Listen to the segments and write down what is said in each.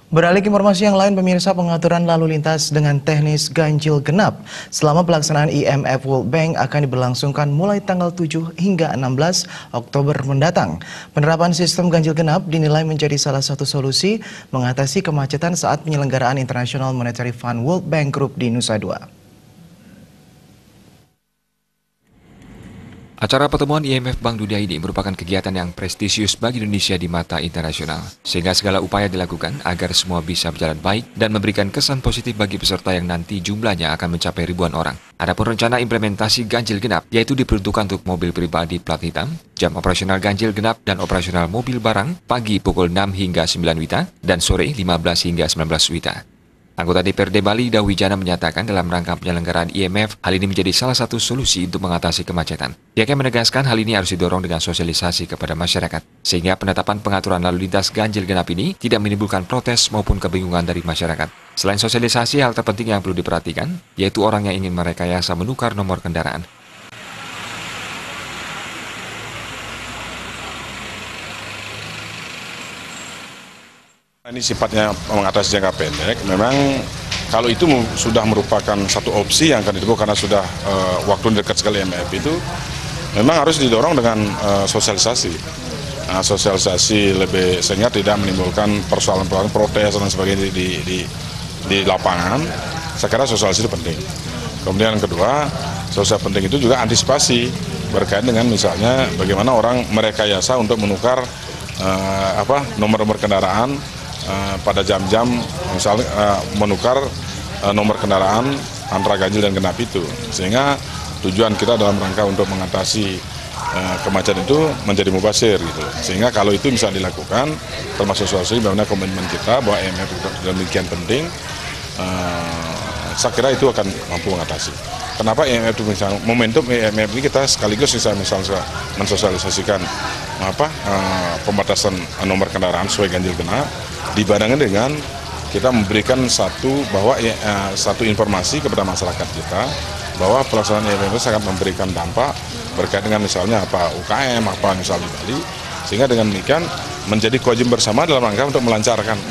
Beralih ke informasi yang lain, pemirsa, pengaturan lalu lintas dengan teknis ganjil genap selama pelaksanaan IMF World Bank akan diberlangsungkan mulai tanggal 7 hingga 16 Oktober mendatang. Penerapan sistem ganjil genap dinilai menjadi salah satu solusi mengatasi kemacetan saat penyelenggaraan International Monetary Fund World Bank Group di Nusa Dua. Acara pertemuan IMF Bank Dunia ini merupakan kegiatan yang prestisius bagi Indonesia di mata internasional, sehingga segala upaya dilakukan agar semua bisa berjalan baik dan memberikan kesan positif bagi peserta yang nanti jumlahnya akan mencapai ribuan orang. Adapun rencana implementasi ganjil genap, yaitu diperuntukkan untuk mobil pribadi plat hitam, jam operasional ganjil genap dan operasional mobil barang pagi pukul 6 hingga 9 WITA dan sore 15 hingga 19 WITA. Anggota DPRD Bali, Dawijana, menyatakan dalam rangka penyelenggaraan IMF, hal ini menjadi salah satu solusi untuk mengatasi kemacetan. Pihaknya menegaskan hal ini harus didorong dengan sosialisasi kepada masyarakat, sehingga penetapan pengaturan lalu lintas ganjil genap ini tidak menimbulkan protes maupun kebingungan dari masyarakat. Selain sosialisasi, hal terpenting yang perlu diperhatikan, yaitu orang yang ingin merekayasa menukar nomor kendaraan. Ini sifatnya mengatasi jangka pendek. Memang kalau itu sudah merupakan satu opsi yang akan ditempuh karena sudah waktu dekat sekali IMF itu, memang harus didorong dengan sosialisasi. Nah, sosialisasi lebih sehingga tidak menimbulkan persoalan-persoalan protes dan sebagainya di lapangan. Saya kira sosialisasi itu penting. Kemudian yang kedua, sosialisasi penting itu juga antisipasi berkaitan dengan misalnya bagaimana orang merekayasa untuk menukar nomor-nomor kendaraan pada jam-jam, misalnya menukar nomor kendaraan antara ganjil dan genap itu, sehingga tujuan kita dalam rangka untuk mengatasi kemacetan itu menjadi mubasir gitu. Sehingga kalau itu bisa dilakukan, termasuk solusi bagaimana komitmen kita bahwa IMF demikian penting, saya kira itu akan mampu mengatasi. Kenapa IMF itu misalnya momentum IMF ini kita sekaligus bisa misalnya mensosialisasikan pembatasan nomor kendaraan sesuai ganjil genap, dibandingkan dengan kita memberikan satu informasi kepada masyarakat kita bahwa pelaksanaan IMF itu sangat memberikan dampak berkait dengan misalnya UKM, misalnya di Bali, sehingga dengan demikian menjadi kewajiban bersama dalam rangka untuk melancarkan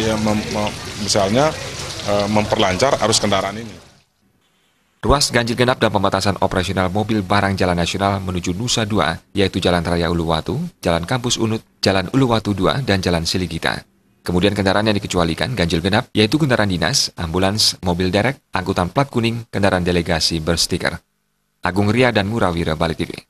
memperlancar arus kendaraan ini. Ruas ganjil genap dan pembatasan operasional mobil barang jalan nasional menuju Nusa Dua, yaitu Jalan Raya Uluwatu, Jalan Kampus Unut, Jalan Uluwatu 2, dan Jalan Siligita. Kemudian kendaraan yang dikecualikan ganjil genap, yaitu kendaraan dinas, ambulans, mobil derek, angkutan plat kuning, kendaraan delegasi berstiker. Agung Ria dan Murawira, Bali TV.